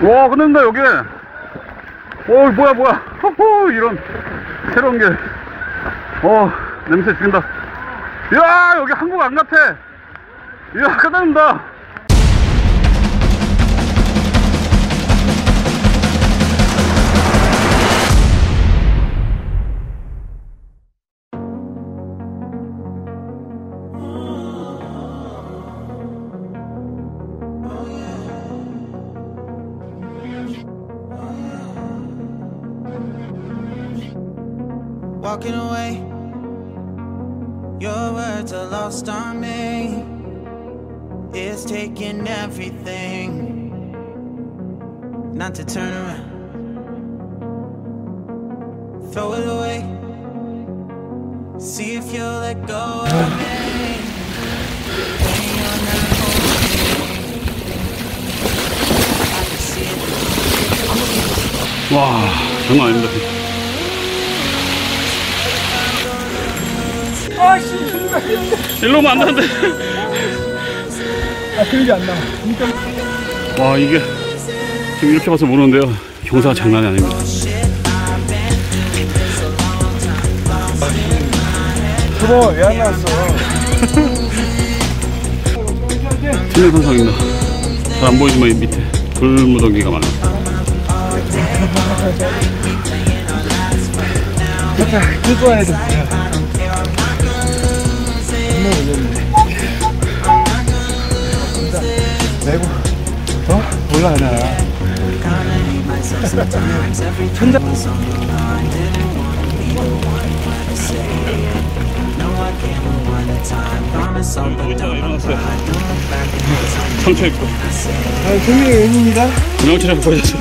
와, 끝낸다, 여기. 뭐야. 호호, 이런, 새로운 게. 냄새 죽인다. 이야, 여기 한국 안 같아. 이야, 끝낸다. Walking away, your words are lost on me. It's taking everything not to turn around. Throw it away, see if you'll let go of me. When you're not holding me, I can see it. 와, 장난 아닙니다. 일로 오면 안 되는데. 그러지 않나. 와, 이게 지금 이렇게 봐서 모르는데요, 경사가 장난이 아닙니다. 저거 왜 안 나왔어? 신명선상입니다. 잘 안 보이지만 이 밑에 돌무더기가 많아요. 끄고 안에서 뭐야? 내고 올라가나. 천장. 상처 입고. 종이의 의미입니다. 명치라고 보여줬어요.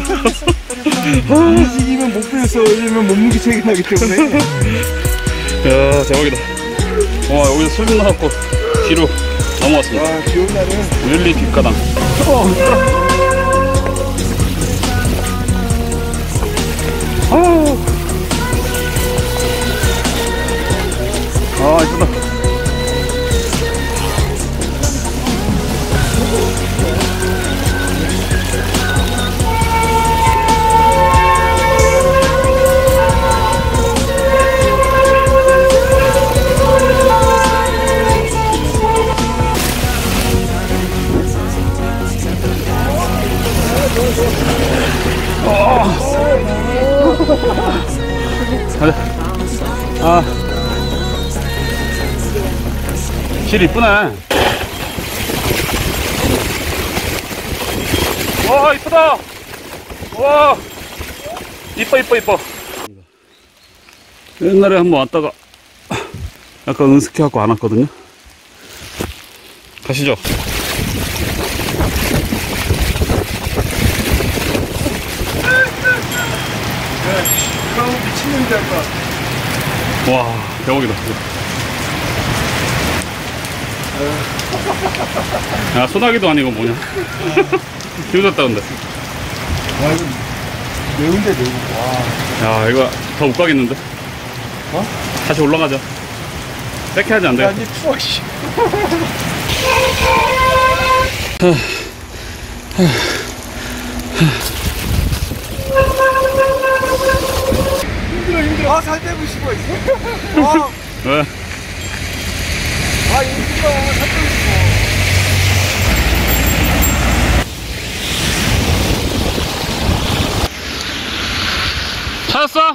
움직이면 못 빼서 왜냐면 몸무게 차이가 나기 때문에. 야, 대박이다. 와, 여기서 슬금 나갖고 뒤로 넘어왔습니다. 와, 비 오는 날은 릴리 뒷가당. 이쁘다. 가자. 길 이쁘네. 와, 이쁘다. 와, 이뻐. 옛날에 한번 왔다가 약간 은숙해갖고 안 왔거든요. 가시죠. 미친놈들 할까? 와, 대박이다. 야, 소나기도 아니고 뭐냐. 힘들었다 근데. 와, 이거 매운데 매운. 와. 야, 이거 더 못 가겠는데. 다시 올라가자. 백해야지 안 돼. 야, 니 추워, 씨. 힘들어. 살 빼고 싶어. 왜? 힘들어. 살 빼고 싶어. 찾았어?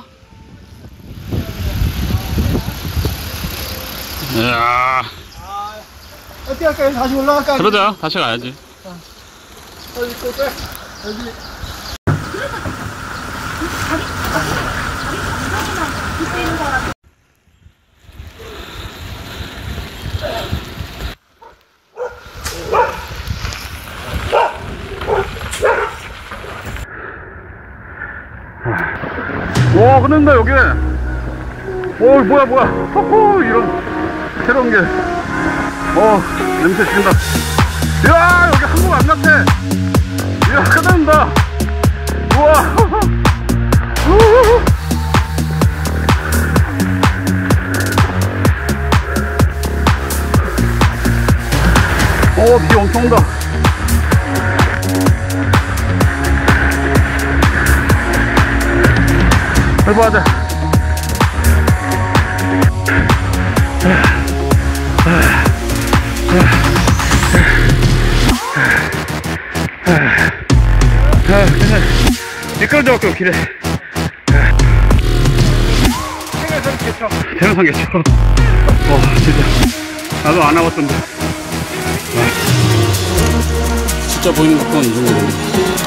이야. 어떻게 할까요? 다시 올라갈까? 그러자. 다시 가야지. 여기 또 빼. 여기. 와, 끝낸다 여기. 뭐야. 호호, 이런 새로운 게. 냄새 죽인다. 이야, 여기 한국 안 같아. 이야, 끝낸다. 우와. 비 엄청 온다. 그냥 미끄러져갖고 길에. 생각했겠죠. 진짜 나도 안 와봤던데. 진짜 보이는 것건 이 정도 됩니다.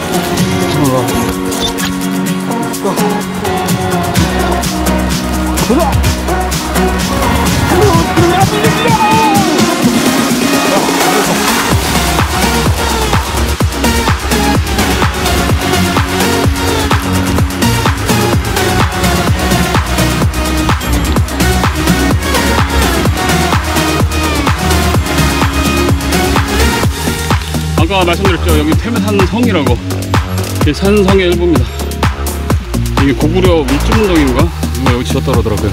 아까 말씀드렸죠. 여기 태산성이라고. 이게 산성의 일부입니다. 이게 고구려 밀주문동인가? 누가 여기 지었다 그러더라고요.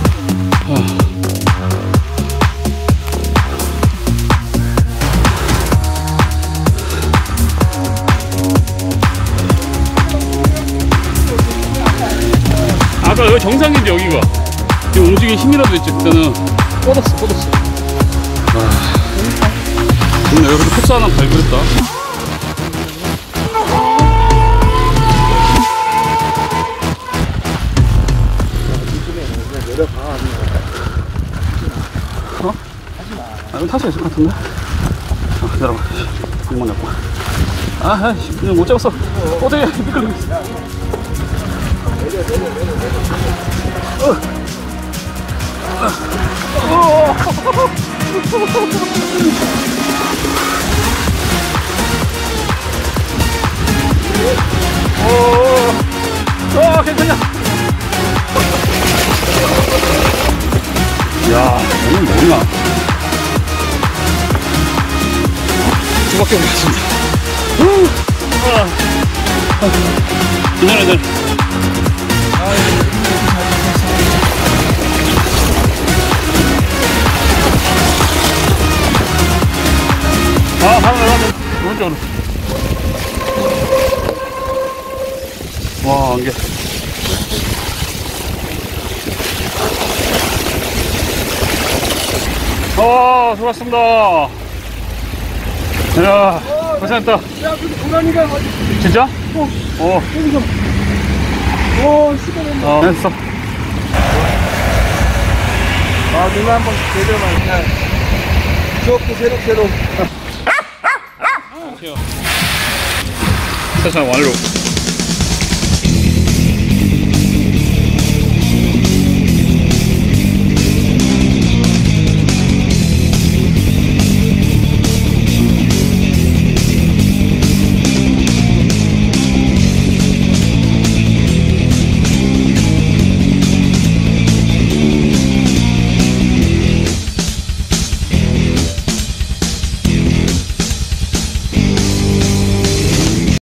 아까 여기 정상인데 여기가. 지금 움직이기 힘이라도 있지. 그때는 뻗었어. 근데 여기도 코스 하나 발견했다. 어? 이거 탈 수 있을 것 같은데? 기다려봐. 이만 잡고. 그냥 못 잡았어. 어제 미끌리고 있어. 괜찮냐? 야, 오늘 뭐냐? 두 바퀴 올랐습니다. 괜찮아. 하나, 오른쪽으로. 와, 안개. 수고하셨습니다. 야, 고생했다. 야, 근데 고라니가 어디? 진짜? 여기서. 시끄러워. 됐어. 누나 한번 내려놔. 그냥. 추억도 새록새록. 세상 완료.